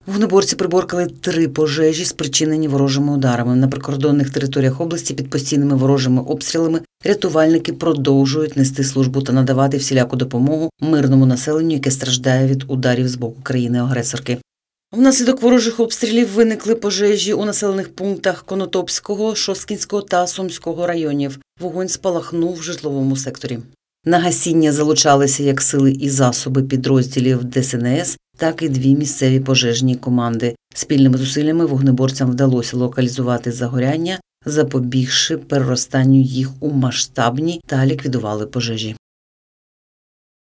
Вогнеборці приборкали 3 пожежі, спричинені ворожими ударами. На прикордонних територіях області під постійними ворожими обстрілами рятувальники продовжують нести службу та надавати всіляку допомогу мирному населенню, яке страждає від ударів з боку країни-агресорки. Внаслідок ворожих обстрілів виникли пожежі у населених пунктах Конотопського, Шосткінського та Сумського районів. Вогонь спалахнув в житловому секторі. На гасіння залучалися як сили і засоби підрозділів ДСНС, так і 2 місцеві пожежні команди. Спільними зусиллями вогнеборцям вдалося локалізувати загоряння, запобігши переростанню їх у масштабні, та ліквідували пожежі.